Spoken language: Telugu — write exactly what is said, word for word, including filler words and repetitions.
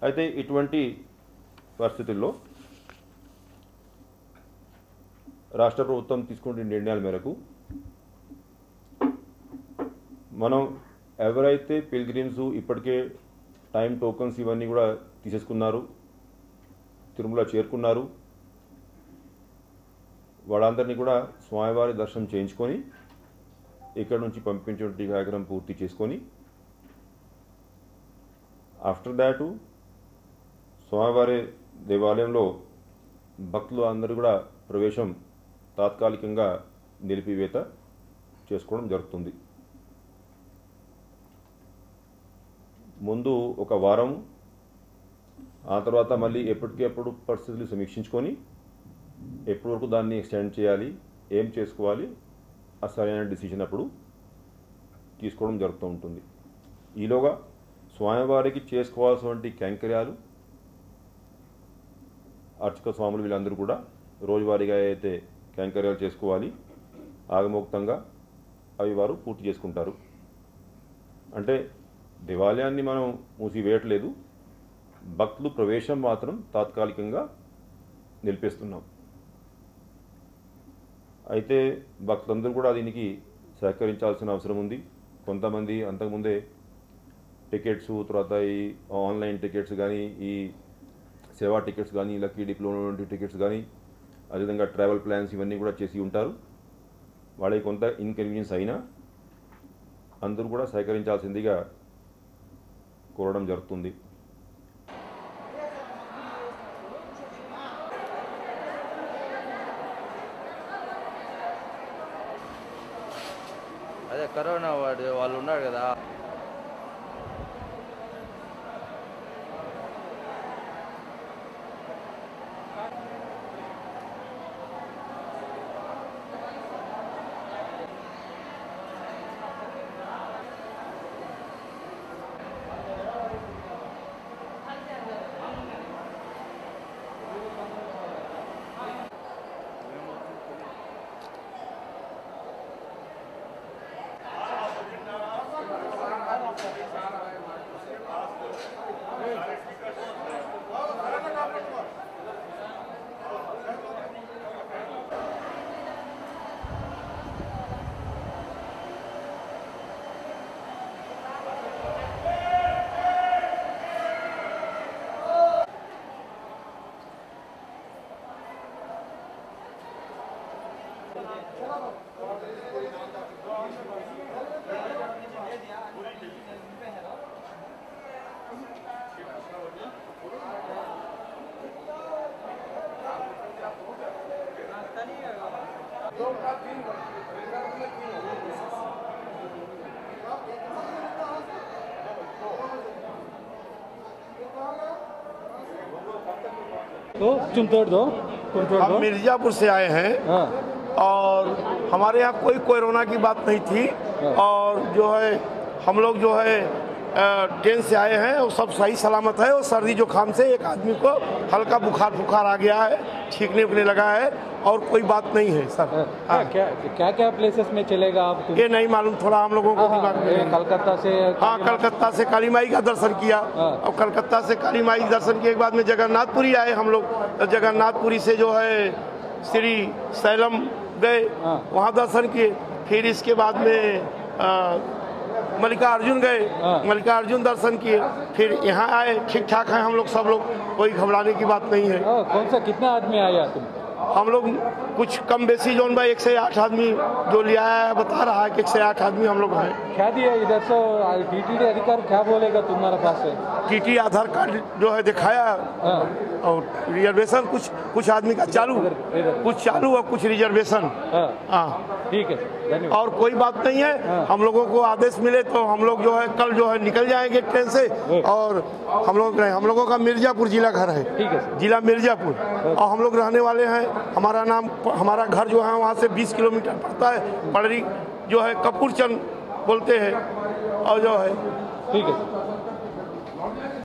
అయితే ఇటువంటి పరిస్థితుల్లో రాష్ట్ర ప్రభుత్వం తీసుకునే నిర్ణయాల మేరకు మనం ఎవరైతే పిల్గ్రిమ్స్ ఇప్పటికే టైం టోకన్స్ ఇవన్నీ కూడా తీసేసుకున్నారు, తిరుమల చేరుకున్నారు, వాళ్ళందరినీ కూడా స్వామివారి దర్శనం చేయించుకొని ఇక్కడ నుంచి పంపించే కార్యక్రమం పూర్తి చేసుకొని ఆఫ్టర్ దాట్ స్వామివారి దేవాలయంలో భక్తులు అందరూ కూడా ప్రవేశం తాత్కాలికంగా నిలిపివేత చేసుకోవడం జరుగుతుంది. ముందు ఒక వారం, ఆ తర్వాత మళ్ళీ ఎప్పటికెప్పుడు పరిస్థితులు సమీక్షించుకొని ఎప్పటి వరకు దాన్ని ఎక్స్టెండ్ చేయాలి, ఏం చేసుకోవాలి, ఆ సరైన డిసిషన్ అప్పుడు తీసుకోవడం జరుగుతూ ఉంటుంది. ఈలోగా స్వామివారికి చేసుకోవాల్సినటువంటి కైంకర్యాలు అర్చక స్వాములు వీళ్ళందరూ కూడా రోజువారీగా అయితే కైంకర్యాలు చేసుకోవాలి, ఆగమోక్తంగా అవి వారు పూర్తి చేసుకుంటారు. అంటే దేవాలయాన్ని మనం మూసివేయట్లేదు, భక్తులు ప్రవేశం మాత్రం తాత్కాలికంగా నిలిపేస్తున్నాం. అయితే భక్తులందరూ కూడా దీనికి సహకరించాల్సిన అవసరం ఉంది. కొంతమంది అంతకుముందే టికెట్స్, తర్వాత ఈ ఆన్లైన్ టికెట్స్ కానీ, ఈ సేవా టికెట్స్ కానీ, లక్కీ డిప్లో ఉన్నటువంటి టికెట్స్ కానీ, అదేవిధంగా ట్రావెల్ ప్లాన్స్ ఇవన్నీ కూడా చేసి ఉంటారు. వాళ్ళకి కొంత ఇన్కన్వీనియన్స్ అయినా అందరూ కూడా సహకరించాల్సిందిగా కోరడం జరుగుతుంది. అదే కరోనా వాడు వాళ్ళు ఉన్నారు కదా, तो तुम तोड़ दो तुम तोड़ दो। हम मिर्जापुर से आए हैं। हाँ। और हमारे यहाँ कोई कोरोना की बात नहीं थी। हाँ। और जो है हम लोग जो है ट्रेन से आए हैं और सब सही सलामत है। और सर्दी जुकाम से एक आदमी को हल्का बुखार बुखार आ गया है, छींकने उकने लगा है और कोई बात नहीं है सर। हाँ। क्या क्या क्या प्लेसेस में चलेगा आप? ये नहीं मालूम, थोड़ा हम लोगों को दिमाग में। कलकत्ता से हाँ, कलकत्ता से काली माई का दर्शन किया। हाँ। और कलकत्ता से काली माई दर्शन किए के बाद में जगन्नाथपुरी आए हम लोग। जगन्नाथपुरी से जो है श्री सैलम गए। हाँ। वहाँ दर्शन किए। फिर इसके बाद में आ, मल्लिकार्जुन गए। हाँ। मल्लिकार्जुन दर्शन किए। फिर यहाँ आए। ठीक ठाक है हम लोग, सब लोग, कोई घबराने की बात नहीं है। कौन सा कितना आदमी आया तुम? हम लोग कुछ कम बेसी जोन भाई एक से आठ आदमी जो लिया है बता रहा है कि एक से आठ आदमी हम लोग हैं। क्या दिया इधर से टीटी अधिकार क्या बोलेगा तुम्हारे पास से? टीटी आधार कार्ड जो है दिखाया। हाँ। और रिजर्वेशन कुछ कुछ आदमी का चालू, कुछ चालू और कुछ रिजर्वेशन। हाँ ठीक है, धन्यवाद। और कोई बात नहीं है। हाँ। हम लोगों को आदेश मिले तो हम लोग जो है कल जो है निकल जाएंगे ट्रेन से। और हम लोग हम लोगों का मिर्जापुर जिला घर है। ठीक है, जिला मिर्जापुर। और हम लोग रहने वाले हैं। हमारा नाम, हमारा घर जो है वहाँ से बीस किलोमीटर पड़ता है। पड़री जो है कपूरचंद बोलते हैं। और जो है ठीक है।